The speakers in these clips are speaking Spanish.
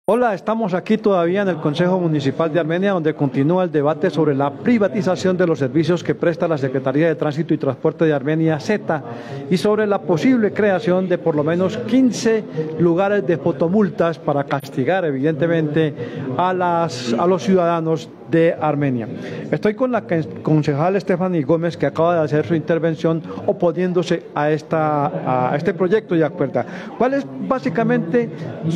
Hola, estamos aquí todavía en el Consejo Municipal de Armenia, donde continúa el debate sobre la privatización de los servicios que presta la Secretaría de Tránsito y Transporte de Armenia, SETA, y sobre la posible creación de por lo menos 15 lugares de fotomultas para castigar, evidentemente, a los ciudadanos de Armenia. Estoy con la concejal Stephanie Gómez, que acaba de hacer su intervención oponiéndose a este proyecto de acuerdo. ¿Cuál es básicamente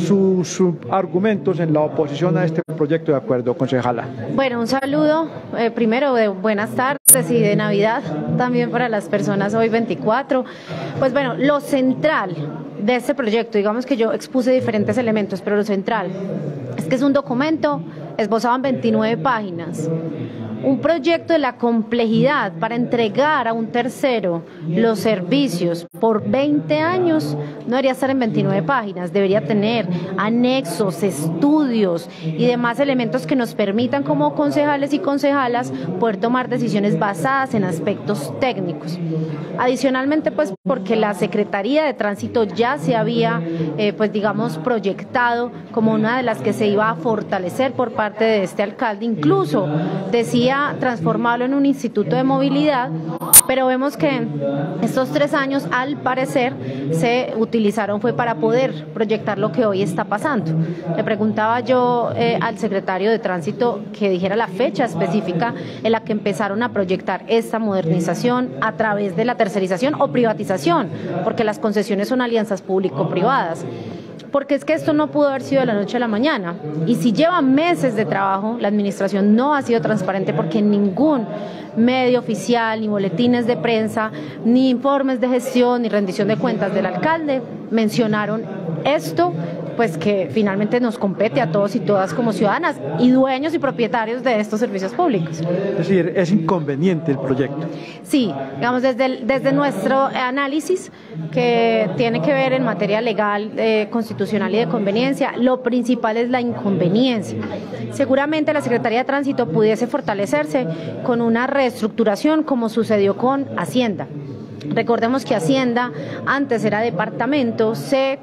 sus argumentos en la oposición a este proyecto de acuerdo, concejala? Bueno, un saludo, primero de buenas tardes y de Navidad también para las personas hoy 24. Pues bueno, lo central de este proyecto, digamos que yo expuse diferentes elementos, pero lo central es que es un documento esbozado en 29 páginas. Un proyecto de la complejidad para entregar a un tercero los servicios por 20 años no debería estar en 29 páginas, debería tener anexos, estudios y demás elementos que nos permitan como concejales y concejalas poder tomar decisiones basadas en aspectos técnicos. Adicionalmente, pues porque la Secretaría de Tránsito ya se había, pues digamos, proyectado como una de las que se iba a fortalecer por parte de este alcalde, incluso decía transformarlo en un instituto de movilidad, pero vemos que estos 3 años al parecer se utilizaron fue para poder proyectar lo que hoy está pasando. Le preguntaba yo al secretario de Tránsito que dijera la fecha específica en la que empezaron a proyectar esta modernización a través de la tercerización o privatización, porque las concesiones son alianzas público-privadas. Porque es que esto no pudo haber sido de la noche a la mañana, y si lleva meses de trabajo, la administración no ha sido transparente porque ningún medio oficial, ni boletines de prensa, ni informes de gestión, ni rendición de cuentas del alcalde mencionaron esto, pues que finalmente nos compete a todos y todas como ciudadanas y dueños y propietarios de estos servicios públicos. Es decir, es inconveniente el proyecto. Sí, digamos desde nuestro análisis que tiene que ver en materia legal, constitucional y de conveniencia, lo principal es la inconveniencia. Seguramente la Secretaría de Tránsito pudiese fortalecerse con una reestructuración como sucedió con Hacienda. Recordemos que Hacienda antes era departamento, se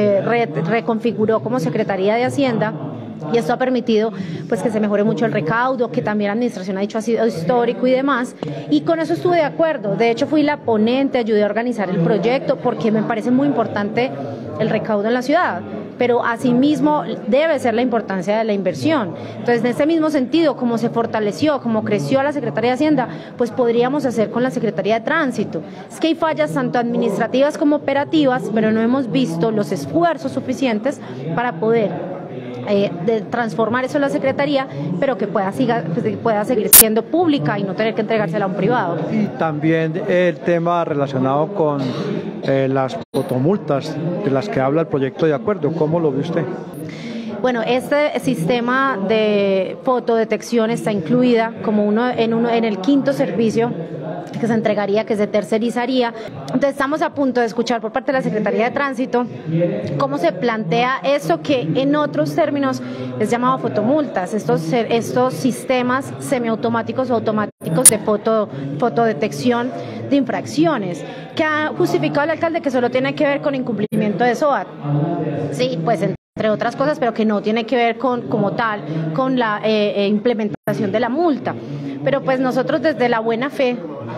reconfiguró como Secretaría de Hacienda, y esto ha permitido pues que se mejore mucho el recaudo, que también la administración ha dicho ha sido histórico y demás, y con eso estuve de acuerdo. De hecho fui la ponente, ayudé a organizar el proyecto porque me parece muy importante el recaudo en la ciudad, pero asimismo debe ser la importancia de la inversión. Entonces, en ese mismo sentido, como se fortaleció, como creció la Secretaría de Hacienda, pues podríamos hacer con la Secretaría de Tránsito. Es que hay fallas tanto administrativas como operativas, pero no hemos visto los esfuerzos suficientes para poder de transformar eso en la Secretaría, pero que pueda seguir siendo pública y no tener que entregársela a un privado. Y también el tema relacionado con las fotomultas de las que habla el proyecto de acuerdo, ¿cómo lo ve usted? Bueno, este sistema de fotodetección está incluida como en el 5.º servicio que se entregaría, que se tercerizaría. Entonces estamos a punto de escuchar por parte de la Secretaría de Tránsito cómo se plantea eso que en otros términos es llamado fotomultas, estos sistemas semiautomáticos o automáticos de fotodetección de infracciones, que ha justificado el alcalde que solo tiene que ver con incumplimiento de SOAT. Sí, pues entre otras cosas, pero que no tiene que ver como tal con la implementación de la multa. Pero pues nosotros desde la buena fe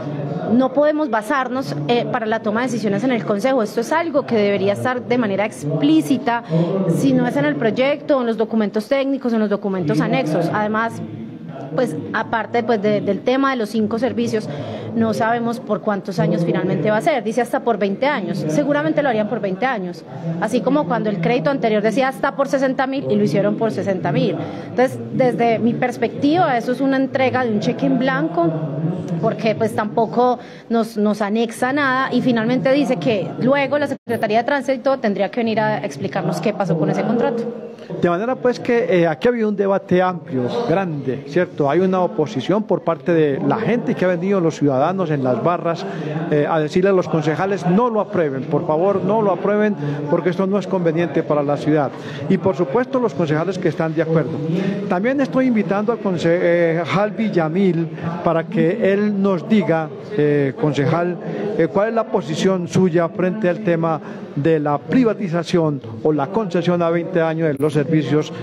no podemos basarnos para la toma de decisiones en el Consejo. Esto es algo que debería estar de manera explícita, si no es en el proyecto, en los documentos técnicos, en los documentos anexos. Además, pues aparte pues del tema de los 5 servicios, no sabemos por cuántos años finalmente va a ser. Dice hasta por 20 años, seguramente lo harían por 20 años, así como cuando el crédito anterior decía hasta por 60.000 y lo hicieron por 60.000. Entonces, desde mi perspectiva, eso es una entrega de un cheque en blanco, porque pues tampoco nos anexa nada, y finalmente dice que luego la Secretaría de Tránsito tendría que venir a explicarnos qué pasó con ese contrato. De manera pues que aquí ha habido un debate amplio, grande, ¿cierto? Hay una oposición por parte de la gente que ha venido, los ciudadanos en las barras, a decirle a los concejales no lo aprueben, por favor no lo aprueben porque esto no es conveniente para la ciudad. Y por supuesto los concejales que están de acuerdo. También estoy invitando al concejal Villamil para que él nos diga, concejal, cuál es la posición suya frente al tema de la privatización o la concesión a 20 años de los servicios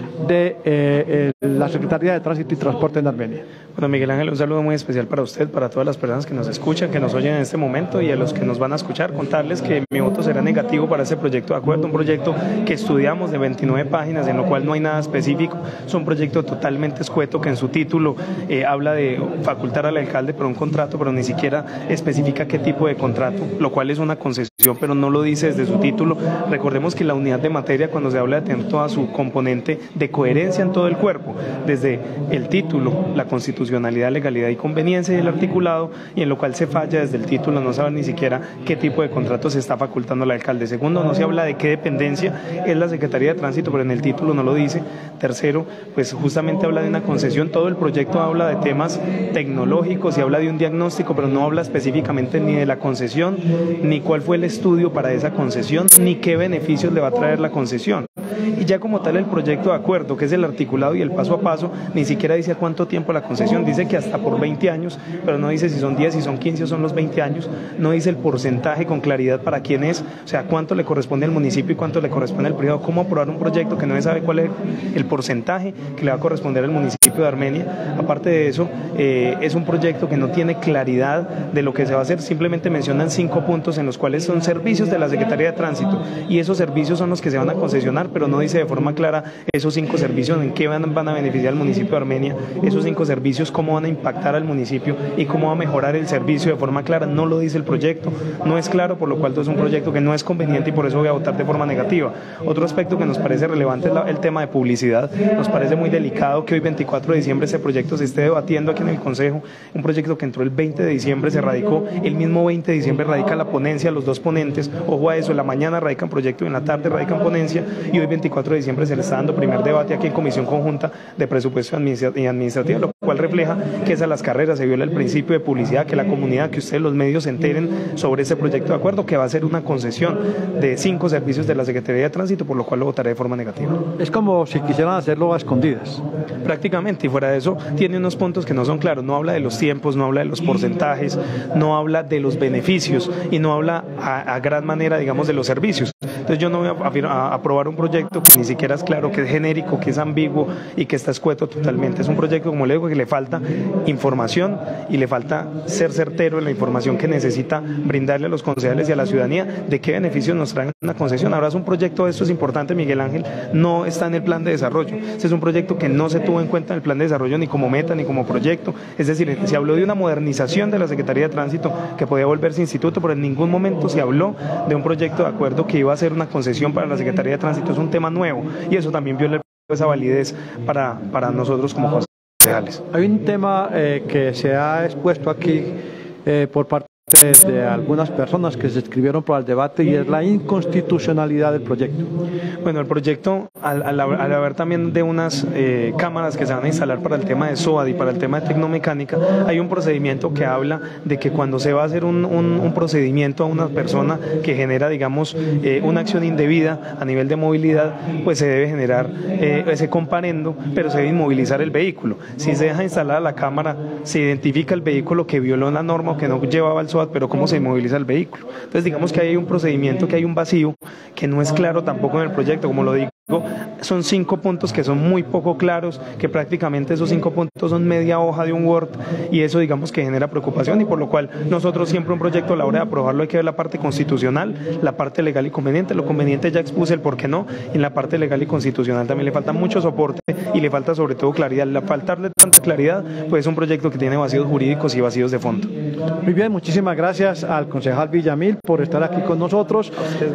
de la Secretaría de Tránsito y Transporte en Armenia. Bueno, Miguel Ángel, un saludo muy especial para usted, para todas las personas que nos escuchan, que nos oyen en este momento y a los que nos van a escuchar, contarles que mi voto será negativo para este proyecto de acuerdo, un proyecto que estudiamos de 29 páginas, en lo cual no hay nada específico, es un proyecto totalmente escueto que en su título habla de facultar al alcalde por un contrato, pero ni siquiera especifica qué tipo de contrato, lo cual es una concesión, pero no lo dice desde su título. Recordemos que la unidad de materia, cuando se habla de tener toda su componente de coherencia en todo el cuerpo, desde el título, la constitucionalidad, legalidad y conveniencia y el articulado, y en lo cual se falla desde el título, no sabe ni siquiera qué tipo de contrato se está facultando al alcalde. Segundo, no se habla de qué dependencia es la Secretaría de Tránsito, pero en el título no lo dice. Tercero, pues justamente habla de una concesión, todo el proyecto habla de temas tecnológicos y habla de un diagnóstico, pero no habla específicamente ni de la concesión, ni cuál fue el estudio para esa concesión, ni qué beneficios le va a traer la concesión. Y ya como tal el proyecto de acuerdo, que es el articulado y el paso a paso, ni siquiera dice a cuánto tiempo la concesión, dice que hasta por 20 años, pero no dice si son 10, si son 15 o son los 20 años, no dice el porcentaje con claridad para quién es, o sea, cuánto le corresponde al municipio y cuánto le corresponde al privado, cómo aprobar un proyecto que no se sabe cuál es el porcentaje que le va a corresponder al municipio de Armenia. Aparte de eso, es un proyecto que no tiene claridad de lo que se va a hacer, simplemente mencionan 5 puntos en los cuales son servicios de la Secretaría de Tránsito y esos servicios son los que se van a concesionar, pero no dice de forma clara esos 5 servicios en qué van a beneficiar al municipio de Armenia, esos 5 servicios cómo van a impactar al municipio y cómo va a mejorar el servicio de forma clara, no lo dice el proyecto, no es claro, por lo cual es un proyecto que no es conveniente y por eso voy a votar de forma negativa. Otro aspecto que nos parece relevante es el tema de publicidad, nos parece muy delicado que hoy 24 de diciembre este proyecto se esté debatiendo aquí en el Consejo, un proyecto que entró el 20 de diciembre, se radicó, el mismo 20 de diciembre radica la ponencia, los 2 ponentes, ojo a eso, en la mañana radican proyecto y en la tarde radican ponencia y hoy 24 de diciembre se le está dando primer debate aquí en Comisión Conjunta de Presupuesto y Administrativa, lo cual refleja que es a las carreras, se viola el principio de publicidad, que la comunidad, que ustedes los medios se enteren sobre este proyecto de acuerdo que va a ser una concesión de 5 servicios de la Secretaría de Tránsito, por lo cual lo votaré de forma negativa. Es como si quisieran hacerlo a escondidas. Prácticamente, y fuera de eso, tiene unos puntos que no son claros, no habla de los tiempos, no habla de los porcentajes, no habla de los beneficios y no habla a gran manera, digamos, de los servicios. Entonces yo no voy a aprobar un proyecto que ni siquiera es claro, que es genérico, que es ambiguo y que está escueto totalmente. Es un proyecto, como le digo, que le falta información y le falta ser certero en la información que necesita brindarle a los concejales y a la ciudadanía de qué beneficios nos trae una concesión. Ahora es un proyecto, esto es importante, Miguel Ángel, no está en el plan de desarrollo. Este es un proyecto que no se tuvo en cuenta en el plan de desarrollo ni como meta ni como proyecto. Es decir, se habló de una modernización de la Secretaría de Tránsito que podía volverse instituto, pero en ningún momento se habló de un proyecto de acuerdo que iba a ser una concesión para la Secretaría de Tránsito. Es un tema nuevo y eso también viola esa validez para nosotros como concejales. Hay un tema que se ha expuesto aquí por parte de algunas personas que se inscribieron para el debate y es la inconstitucionalidad del proyecto. Bueno, el proyecto, al haber también de unas cámaras que se van a instalar para el tema de SOAD y para el tema de tecnomecánica, hay un procedimiento que habla de que cuando se va a hacer un procedimiento a una persona que genera, digamos, una acción indebida a nivel de movilidad, pues se debe generar ese comparendo, pero se debe inmovilizar el vehículo. Si se deja instalada la cámara, se identifica el vehículo que violó la norma o que no llevaba el SOAD, pero cómo se inmoviliza el vehículo. Entonces digamos que hay un procedimiento, que hay un vacío que no es claro tampoco en el proyecto, como lo digo, son 5 puntos que son muy poco claros, que prácticamente esos 5 puntos son media hoja de un Word y eso digamos que genera preocupación y por lo cual nosotros siempre un proyecto a la hora de aprobarlo hay que ver la parte constitucional, la parte legal y conveniente. Lo conveniente ya expuse el por qué no, y en la parte legal y constitucional también le falta mucho soporte y le falta sobre todo claridad. Al faltarle tanta claridad, pues es un proyecto que tiene vacíos jurídicos y vacíos de fondo. Muy bien, muchísimas gracias al concejal Villamil por estar aquí con nosotros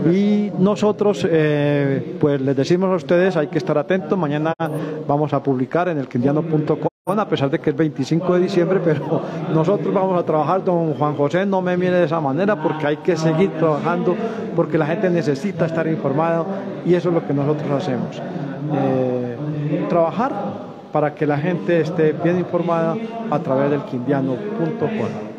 y nosotros pues les decimos a ustedes, hay que estar atentos, mañana vamos a publicar en elquindiano.com, a pesar de que es 25 de diciembre, pero nosotros vamos a trabajar. Don Juan José, no me mire de esa manera porque hay que seguir trabajando, porque la gente necesita estar informada y eso es lo que nosotros hacemos, trabajar para que la gente esté bien informada a través del quindiano.com.